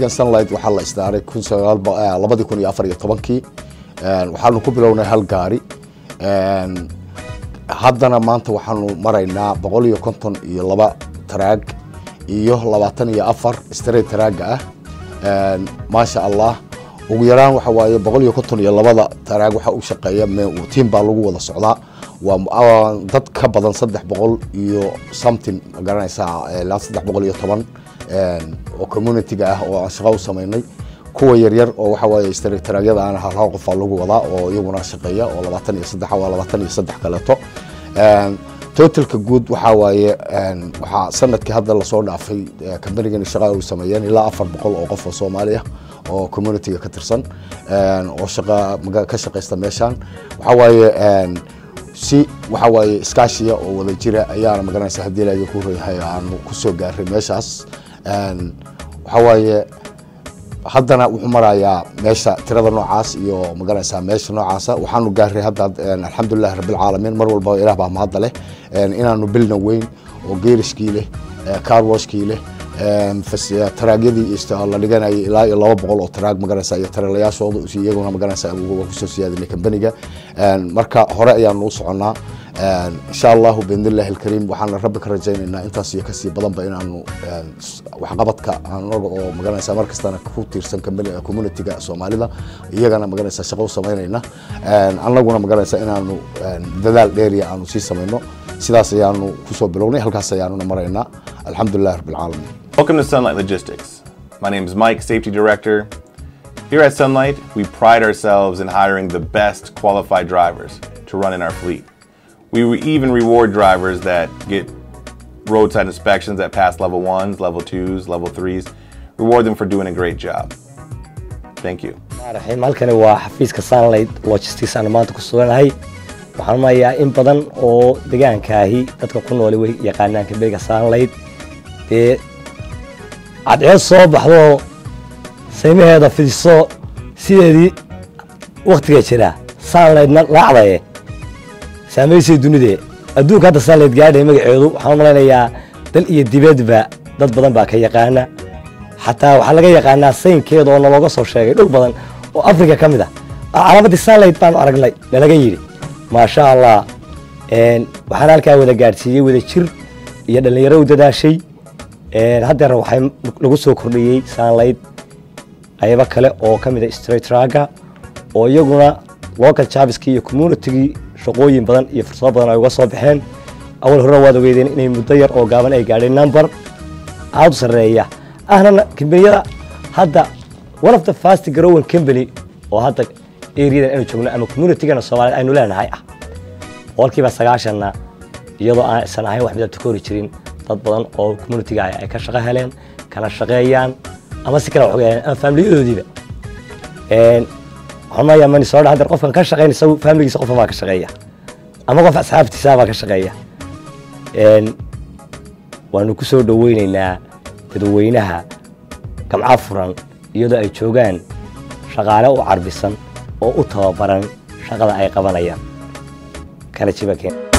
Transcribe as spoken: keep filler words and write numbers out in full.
كمبانيgan Sunlight waxaa la isdaaray labadi kun iyo afar iyo tobankii waxaanu ku bilownay hal gaari haddana maanta waxaanu maraynaa boqol iyo konton iyo laba taraag iyo labaatan iyo afar straight taraaga ah ma sha Allah ugu yaraan waxa waaye boqol iyo konton iyo labada taraag waxa uu shaqeeya team baa lagu wada socdaa waa dad ka badan saddex boqol iyo something garanaysaa ilaa saddex boqol iyo toban oo community-ga ah oo aan shaqo u sameynay kuwa yar yar oo waxa waaye straight taraagyada aan hal hal qof lagu wadaa oo iyaguna shaqeeya oo labaatan iyo saddex waa labaatan iyo saddex kaleeto totalka guud waxa waaye waxa sanadkii hadda la soo dhaafay company-gan shaqo u sameeyeen ilaa afar boqol oo qof oo Soomaali ah oo community-ga ka tirsan oo shaqo ka shaqeysta meeshan waxa waaye si waxa waaye iskaashiya oo wada jira ayaana magaranaysaa hadii la ku reeyahay aan ku soo gaaray meeshaas waxa waaye haddana wuxuu marayaa meesha tirada noocaas iyo magaranaysaa meesha noocaas waxaanu gaaray hadda alxamdulillah rabbil caalamiin mar walba ilaah baa mahad leh inaanu bilna weyn oo geeriskii leh car washkii leh fasiya taraagyadii istaal la dhiganay ilaa iyo laba boqol oo taraag magaranaysaa iyo taraalayaashooda iyaguna magaranaysaa ugu soo siyaadinay company-ga marka hore ayaanu u soconaa insha Allah biidhnillah alkareem waxaan rabbi ka rajaynaynaa intaas iyo kasii badan ba inaanu wax qabadka anaga oo magaranaysaa markastana ku tiirsan community-ga Soomaalida iyagana magaranaysaa shaqo u sameynayna annaguna magaranaysaa inaanu dadaal dheer aanu sii sameyno sidaas ayaanu ku soo bilownay halkaas ayaanu maraynaa alxamdulillah rabbil caalamiin. Welcome to Sunlight Logistics. My name is Mike, Safety Director. Here at Sunlight, we pride ourselves in hiring the best qualified drivers to run in our fleet. We even reward drivers that get roadside inspections that pass level ones, level twos, level threes. Reward them for doing a great job. Thank you. Halkani waa xafiiska Sunlight Logistics aan maanta ku suganahay. Waxaan mayaa in badan oo deegaankaahi dadka ku nool way yaqaanaan company-ga Sunlight ee cadceed soo baxdo saymaheeda fidiso sideedii waqtiga jira Sunlight-na laacday saameysay dunida adduunka hadda Sunlight gaadhay magaceedu waxaan maleynayaa dal iyo dibadba dad badan baa ka yaqaana xataa waxa laga yaqaanaa saynkeeda oo looga soo sheegay dhul badan oo Afrika kamid ah calaamada Sunlight baan aragnay laga yiri ma sha Allah een waxaan halkaa wada gaarsiiyay wada jir iyo dhalinyaro u dadaashay een hadda waxay lagu soo kordhiyay Sunlight ayaba kale oo kamid ah straight traga oo iyaguna local jobs-ki iyo community-gi shaqooyin badan iyo fursado badan ay uga soo baxeen awal hore waad ogeydeen inay muddo yar oo gaaban ay gaadheen number aad sareeya ahna company-yada hadda one of the fast growing company oo hadda area aynu joogno ama community-gana Soomaaliyeed aynu leenahay ah walkiiba sagaashan iyadoo aan san ahayn wax midab koori jirin dad badan oo community-ga ay ka shaqo heleen kana shaqeeyaan ama si kale waxay family-yadoodiiba een waxaan ma soo dhaxay qofkan ka shaqeynaysa family-giisa qof ma ka shaqeeya ama qof asxaabtiisa ma ka shaqeeya een waanu ku soo dhaweynaynaa dadweynaha gamca furan iyadoo ay joogaan shaqaale u carbisan oo u tababaran shaqada ay qabanayaan kana jibakeen